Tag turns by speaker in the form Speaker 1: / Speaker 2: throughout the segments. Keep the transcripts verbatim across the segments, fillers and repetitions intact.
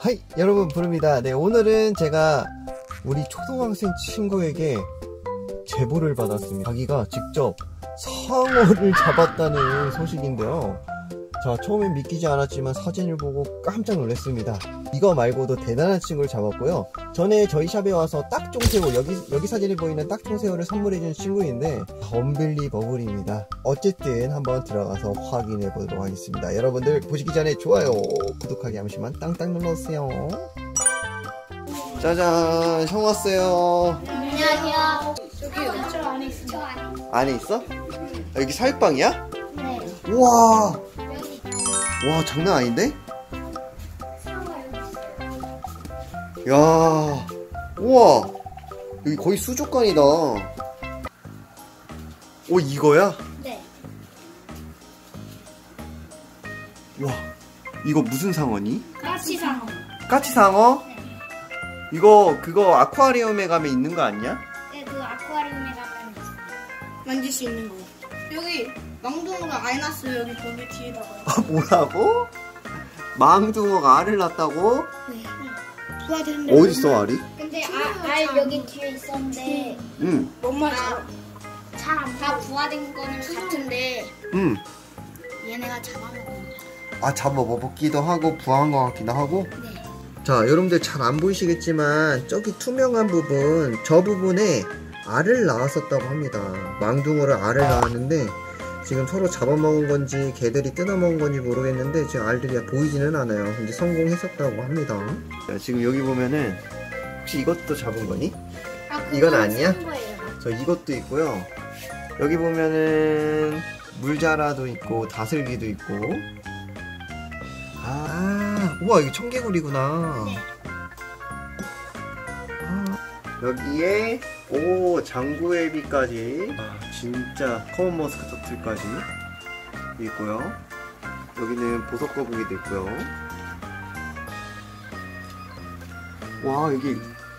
Speaker 1: 하이 여러분 부릅니다. 네, 오늘은 제가 우리 초등학생 친구에게 제보를 받았습니다. 자기가 직접 상어를 잡았다는 소식인데요. 자, 처음엔 믿기지 않았지만 사진을 보고 깜짝 놀랐습니다. 이거 말고도 대단한 친구를 잡았고요. 전에 저희 샵에 와서 딱종새우, 여기 여기 사진에 보이는 딱종새우를 선물해준 친구인데 언빌리버블입니다. 어쨌든 한번 들어가서 확인해 보도록 하겠습니다. 여러분들 보시기 전에 좋아요, 구독하기 한 번씩만 땅땅 눌러주세요. 짜잔, 형 왔어요.
Speaker 2: 안녕하세요.
Speaker 3: 저기요. 저 안에 있어요.
Speaker 2: 저 안에.
Speaker 1: 안에 있어? 아, 여기 살빵이야?
Speaker 2: 네.
Speaker 1: 우와, 와 장난 아닌데? 야, 우와, 여기 거의 수족관이다. 오, 이거야?
Speaker 2: 네.
Speaker 1: 와, 이거 무슨 상어니?
Speaker 2: 까치상어.
Speaker 1: 까치상어? 이거 그거 아쿠아리움에 가면 있는 거 아니야?
Speaker 2: 네, 그 아쿠아리움에 가면 있어요.
Speaker 3: 만질 수 있는 거. 여기 망둥어가 알 났어요. 여기 거기 뒤에다가.
Speaker 1: 아, 뭐라고? 망둥어가 알을 낳았다고?
Speaker 2: 네.
Speaker 3: 부화되는데.
Speaker 1: 어딨어 알이?
Speaker 2: 근데 아, 알 여기 뒤에 있었는데
Speaker 1: 응,
Speaker 3: 뭔 말이야?
Speaker 2: 잘안 다 부화된 거는 같은데
Speaker 1: 응.
Speaker 2: 얘네가 잡아먹은
Speaker 1: 아, 잡아먹기도 하고 부화한 것 같기도 하고.
Speaker 2: 네.
Speaker 1: 자, 여러분들 잘 안 보이시겠지만 저기 투명한 부분, 저 부분에 알을 낳았었다고 합니다. 망둥어를 알을 낳았는데 지금 서로 잡아먹은 건지 개들이 뜯어먹은 건지 모르겠는데 지금 알들이 보이지는 않아요. 근데 성공했었다고 합니다. 자, 지금 여기 보면은 혹시 이것도 잡은 거니?
Speaker 2: 아,
Speaker 1: 이건 아니야?
Speaker 2: 거예요.
Speaker 1: 저 이것도 있고요. 여기 보면은 물자라도 있고 다슬기도 있고. 아, 우와, 이거 청개구리구나.
Speaker 2: 네.
Speaker 1: 아, 여기에 오, 장구애비까지, 아, 진짜 커먼 머스크 터틀까지 있고요. 여기는 보석 거북이도 있고요. 와, 여기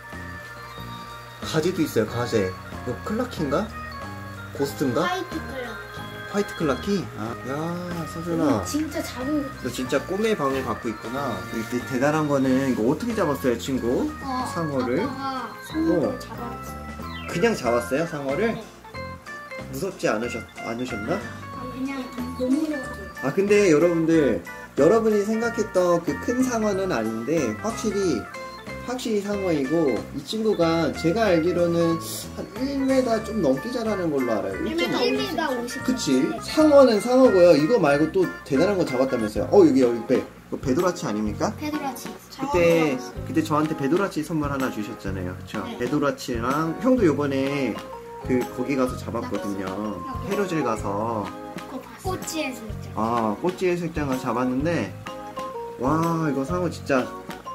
Speaker 1: 가지도 있어요. 가재. 이거 클라키인가? 고스트인가?
Speaker 2: 화이트 컬러.
Speaker 1: 화이트 클라키? 아, 야, 서준아,
Speaker 2: 진짜 잡은 거.
Speaker 1: 너 진짜 꿈의 방을 갖고 있구나. 이게 대단한 거는 이거 어떻게 잡았어요, 친구?
Speaker 2: 어,
Speaker 1: 상어를?
Speaker 2: 아빠가 손으로
Speaker 1: 어.
Speaker 2: 잡아봤어요.
Speaker 1: 그냥 잡았어요, 상어를?
Speaker 2: 네.
Speaker 1: 무섭지 않으셨, 않으셨나?
Speaker 2: 아, 그냥 너무 무서웠어요.
Speaker 1: 아, 근데 여러분들, 여러분이 생각했던 그 큰 상어는 아닌데 확실히 확실히 상어이고, 이 친구가 제가 알기로는 한 일 미터 좀 넘게 자라는 걸로 알아요.
Speaker 2: 일 미터 오십.
Speaker 1: 그치? 상어는 상어고요. 이거 말고 또 대단한 거 잡았다면서요. 어, 여기 여기 배. 이거 배도라치 아닙니까?
Speaker 2: 페드라치.
Speaker 1: 그때 그때 저한테 배도라치 선물 하나 주셨잖아요. 그쵸?
Speaker 2: 네.
Speaker 1: 배도라치랑 형도 요번에 그 거기 가서 잡았거든요. 해로질 가서.
Speaker 2: 꼬치 해수욕장.
Speaker 1: 아, 꼬치 해수욕장을 잡았는데, 와, 이거 상어 진짜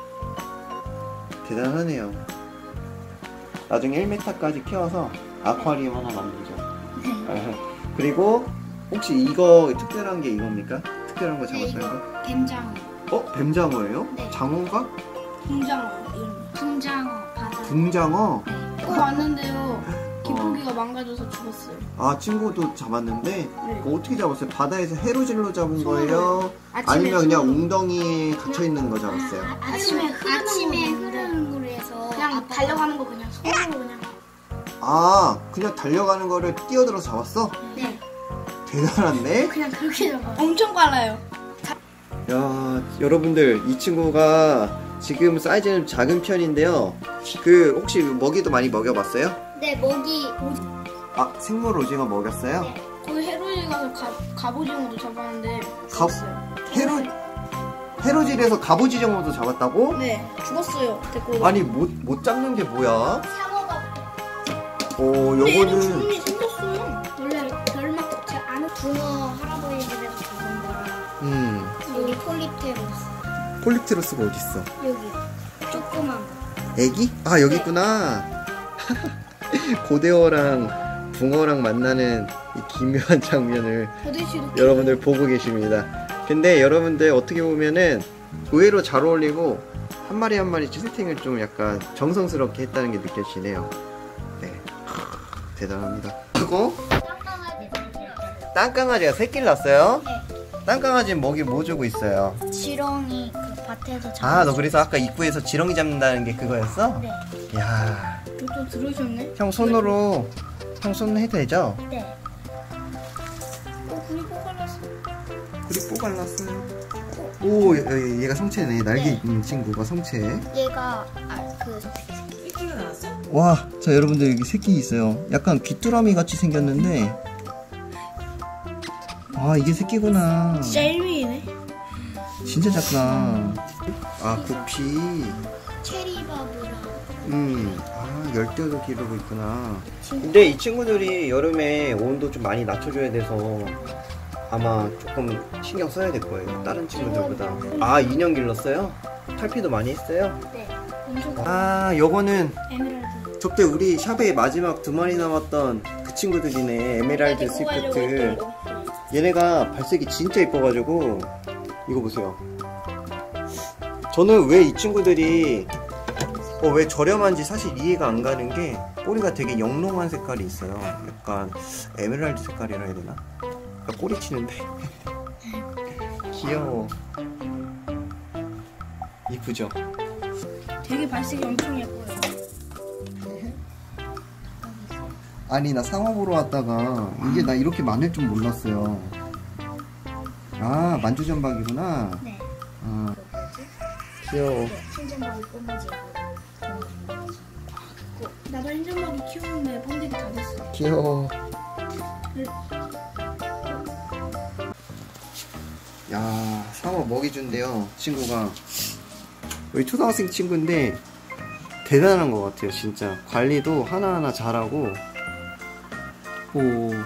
Speaker 1: 대단하네요. 나중에 일 미터까지 키워서 아쿠아리움 하나 만들죠. 그리고 혹시 이거 특별한 게 이겁니까? 특별한 거
Speaker 2: 네,
Speaker 1: 잡았어요?
Speaker 2: 이거 뱀장어.
Speaker 1: 어? 뱀장어예요?
Speaker 2: 네.
Speaker 1: 장어가?
Speaker 3: 붕장어 이름.
Speaker 2: 붕장어 바다.
Speaker 1: 붕장어?
Speaker 3: 어 왔는데요. 기포기가 망가져서 죽었어요.
Speaker 1: 아, 친구도 잡았는데,
Speaker 3: 네.
Speaker 1: 그거 어떻게 잡았어요? 바다에서 해로질로 잡은 거예요?
Speaker 3: 아침에
Speaker 1: 아니면 그냥
Speaker 3: 손으로.
Speaker 1: 웅덩이에 갇혀있는 거 잡았어요?
Speaker 2: 아침에 흐르는 아침에 흐르는 물에서
Speaker 3: 그냥
Speaker 2: 아빠가
Speaker 3: 달려가는 거 그냥 손으로 그냥.
Speaker 1: 아, 그냥 달려가는 거를 뛰어들어 잡았어?
Speaker 2: 네.
Speaker 1: 대단한데?
Speaker 2: 그냥 그렇게 잡아.
Speaker 3: 엄청 빨라요.
Speaker 1: 야, 여러분들, 이 친구가 지금 사이즈는 작은 편인데요. 그 혹시 먹이도 많이 먹여봤어요?
Speaker 2: 네, 먹이
Speaker 1: 아, 생물 오징어 먹였어요?
Speaker 2: 네.
Speaker 3: 거기 해로질 가서 가, 갑오징어도 잡았는데
Speaker 1: 가-
Speaker 3: 죽었어요.
Speaker 1: 해로, 해로질에서 갑오지정어도 잡았다고?
Speaker 3: 네, 죽었어요. 데리고.
Speaker 1: 아니, 못, 못 잡는 게 뭐야?
Speaker 2: 상어가
Speaker 1: 어,
Speaker 3: 근데 얘도
Speaker 1: 요거는,
Speaker 3: 주름이 생겼어요.
Speaker 2: 원래 별막 제 아는 붕어 할아버지 집에서 잡은 거랑
Speaker 1: 음,
Speaker 2: 여기 폴리테로스
Speaker 1: 폴립테로스가 어딨어?
Speaker 2: 여기 조그만 거.
Speaker 1: 애기? 아, 여기 있구나. 고대어랑 붕어랑 만나는 이 기묘한 장면을
Speaker 3: 버드씨도
Speaker 1: 여러분들 보고 계십니다. 근데 여러분들 어떻게 보면은 의외로 잘 어울리고 한 마리 한 마리 세팅을 좀 약간 정성스럽게 했다는 게 느껴지네요. 네, 대단합니다. 그리고 땅강아지가 새끼를 낳았어요?
Speaker 2: 네.
Speaker 1: 땅강아지는 먹이 뭐 주고 있어요?
Speaker 2: 지렁이 그 밭에서 잡았어.
Speaker 1: 아, 너 그래서 아까 입구에서 지렁이 잡는다는 게 그거였어?
Speaker 2: 네.
Speaker 1: 야,
Speaker 3: 또 들어오셨네?
Speaker 1: 형 손으로, 형 손 해도 되죠?
Speaker 2: 네.
Speaker 3: 어, 굴이 뽑아놨어.
Speaker 1: 우리 뽑아놨어요. 오, 얘- 얘가 성체네. 날개 있는 친구가 성체.
Speaker 2: 얘가 아, 그
Speaker 3: 일주일 나왔어?
Speaker 1: 와, 자 여러분들 여기 새끼 있어요. 약간 귀뚜라미 같이 생겼는데, 아 이게 새끼구나.
Speaker 3: 진짜 일미이네.
Speaker 1: 진짜 작다. 아, 구피.
Speaker 2: 체리바브랑
Speaker 1: 음, 아 열대어도 기르고 있구나. 근데 이 친구들이 여름에 온도 좀 많이 낮춰줘야 돼서 아마 조금 신경 써야 될 거예요. 다른 친구들보다. 아, 이 년 길렀어요? 탈피도 많이 했어요?
Speaker 2: 네.
Speaker 1: 아, 요거는
Speaker 2: 에메랄드.
Speaker 1: 저때 우리 샵에 마지막 두 마리 남았던 그 친구들이네. 에메랄드 스위프트. 얘네가 발색이 진짜 이뻐가지고 이거 보세요. 저는 왜 이 친구들이 어, 왜 저렴한지 사실 이해가 안 가는 게 꼬리가 되게 영롱한 색깔이 있어요. 약간 에메랄드 색깔이라 해야 되나? 그러니까 꼬리 치는데 귀여워. 이쁘죠?
Speaker 3: 되게 발색이 엄청 예뻐요.
Speaker 1: 아니, 나 상어 보러 왔다가 이게 나 이렇게 많을 줄 몰랐어요. 아, 만주전박이구나.
Speaker 2: 네.
Speaker 1: 아, 귀여워.
Speaker 2: 신전박이 꼬마지.
Speaker 3: 나도 행정막이 키우는데 번데기 다 됐어.
Speaker 1: 귀여워. 야, 상어 먹이 준대요, 친구가. 우리 초등학생 친구인데 대단한 것 같아요, 진짜. 관리도 하나하나 잘하고. 오.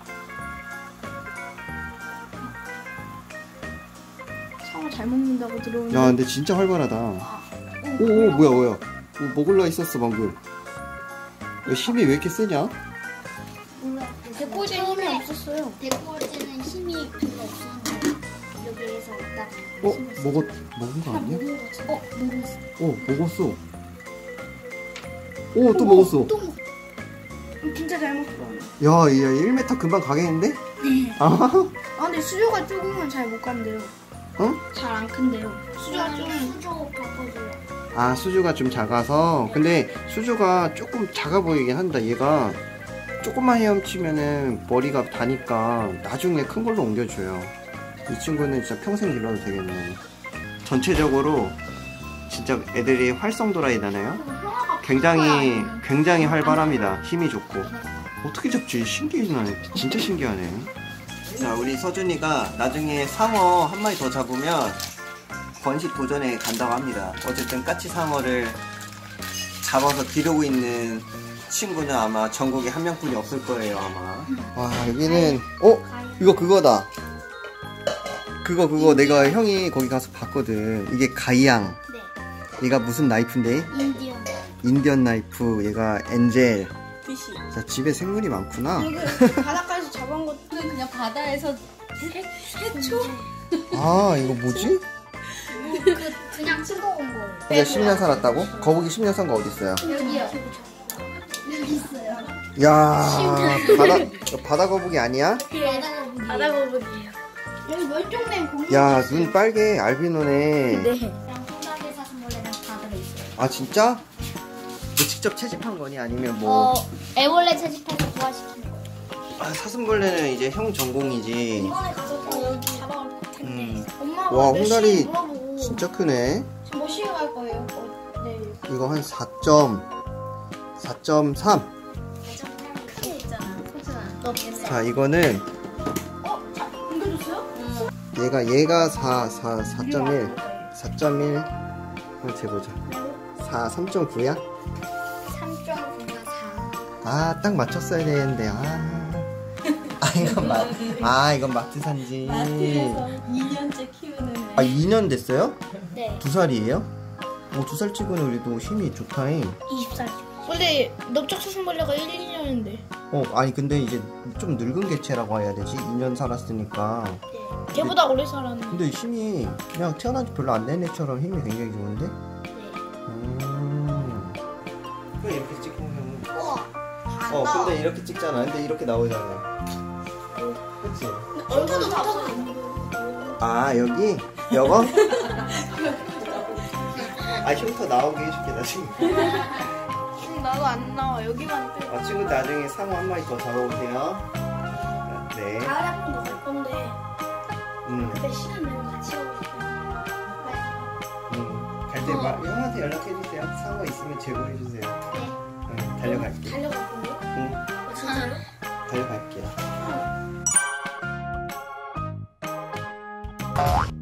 Speaker 3: 상어 잘 먹는다고 들어오는데.
Speaker 1: 야, 근데 진짜 활발하다. 오, 오, 뭐야, 뭐야. 오, 먹을라 있었어, 방금. 야, 힘이 왜 이렇게 세냐?
Speaker 2: 몰라.
Speaker 3: 데코제 힘이 없었어요.
Speaker 2: 데코제는 힘이 별로 없었는데 여기에서 딱
Speaker 1: 어?
Speaker 2: 힘을 써.
Speaker 1: 먹었, 먹은 거 아니야?
Speaker 2: 먹은 거 같은데. 어, 먹었어.
Speaker 1: 어, 먹었어. 오, 또 먹었어.
Speaker 2: 또 먹.
Speaker 3: 진짜 잘 먹어.
Speaker 1: 야, 야, 일 미터 금방 가겠는데?
Speaker 3: 네.
Speaker 1: 아,
Speaker 3: 아, 근데 수조가 조금은 잘 못 간대요.
Speaker 1: 어?
Speaker 3: 잘 안 큰대요. 수조가 좀.
Speaker 2: 수저 바꿔줘요.
Speaker 1: 아, 수주가 좀 작아서. 근데 수주가 조금 작아 보이긴 한다. 얘가 조금만 헤엄치면은 머리가 다니까 나중에 큰 걸로 옮겨줘요. 이 친구는 진짜 평생 길러도 되겠네. 전체적으로 진짜 애들이 활성도라이잖아요. 굉장히 굉장히 활발합니다. 힘이 좋고. 어떻게 잡지? 신기하네. 진짜 신기하네. 자, 우리 서준이가 나중에 상어 한 마리 더 잡으면 번식 도전에 간다고 합니다. 어쨌든 까치 상어를 잡아서 기르고 있는 친구는 아마 전국에 한 명뿐이 없을 거예요, 아마. 와, 여기는 어? 이거 그거다. 그거 그거 내가 형이 거기 가서 봤거든. 이게 가이양.
Speaker 2: 네.
Speaker 1: 얘가 무슨 나이프인데?
Speaker 2: 인디언.
Speaker 1: 인디언 나이프. 얘가 엔젤.
Speaker 3: 피시.
Speaker 1: 자, 집에 생물이 많구나.
Speaker 3: 여기 바닷가에서 잡아온 것들은 그냥 바다에서 해초?
Speaker 1: 아, 이거 뭐지?
Speaker 2: 그 그냥 찍어온 거예요.
Speaker 1: 여기가 십 년 살았다고? 거북이 십 년 산 거 어딨어요?
Speaker 2: 여기요. 여기 있어요.
Speaker 1: 야, 바다, 바다 거북이 아니야?
Speaker 2: 바다 거북이에요.
Speaker 3: 여기 멸종된 공룡.
Speaker 1: 야, 눈 빨개, 알비노네.
Speaker 3: 네.
Speaker 2: 그냥 콩나게 사슴벌레랑 다 들어있어요.
Speaker 1: 아, 진짜? 너 직접 채집한 거니? 아니면 뭐?
Speaker 2: 어, 애벌레 채집해서 부화시킨 거예요.
Speaker 1: 아, 사슴벌레는 이제 형 전공이지.
Speaker 2: 이번에 가서 또 여기 잡아올 텐데.
Speaker 1: 음.
Speaker 3: 엄마가
Speaker 1: 와,
Speaker 3: 몇
Speaker 1: 홍다리
Speaker 3: 시에 물어보고
Speaker 1: 진짜 크네.
Speaker 3: 지금 몇 시에 갈 거예요? 어, 네.
Speaker 1: 이거 한 사 점, 사 점 삼.
Speaker 2: 크게 있잖아. 소중한.
Speaker 1: 자, 이거는
Speaker 3: 어? 자, 옮겨줬어요?
Speaker 1: 얘가 얘가 사, 사, 사 점 일. 사 점 일. 한번 재보자. 사, 삼 점 구야?
Speaker 2: 삼 점 구가 사.
Speaker 1: 아, 딱 맞췄어야 되는데. 아. 아, 이건 마, 아, 이건 마트 산지.
Speaker 3: 마트에서 이 년째 키우는 애.
Speaker 1: 아, 이 년 됐어요?
Speaker 2: 네.
Speaker 1: 두 살이에요? 오, 두 살 치고는 우리도 힘이 좋다잉.
Speaker 2: 이십 살.
Speaker 3: 원래 넓적사슴벌레가 일, 이 년인데.
Speaker 1: 어, 아니, 근데 이제 좀 늙은 개체라고 해야 되지? 이 년 살았으니까.
Speaker 2: 네.
Speaker 3: 걔보다 오래 살았네.
Speaker 1: 근데 힘이 그냥 태어난 지 별로 안 된 애처럼 힘이 굉장히 좋은데?
Speaker 2: 네.
Speaker 1: 음. 왜 이렇게 찍으면.
Speaker 2: 우와.
Speaker 1: 어, 근데 이렇게 찍잖아. 근데 이렇게 나오잖아. 그치?
Speaker 3: 얼굴도 다
Speaker 1: 아, 여기? 여거? 아 흉터 나오게 해줄게 나중에.
Speaker 3: 응, 나도 안 나와. 여기만 빼.
Speaker 1: 아 친구 나중에 상어 한 마리 더 잡아오세요. 네.
Speaker 2: 가을에 한 번 더 갈 건데
Speaker 1: 음.
Speaker 2: 그때 시간 되면 같이 가고 싶어요.
Speaker 1: 음. 갈 때 형한테 연락해주세요. 상어 있으면 제보해주세요.
Speaker 2: 네.
Speaker 1: 응, 달려갈게.
Speaker 2: 달려갈 건데요?
Speaker 1: 응,
Speaker 2: 어, 진짜요?
Speaker 1: 달려갈게요.
Speaker 2: 응.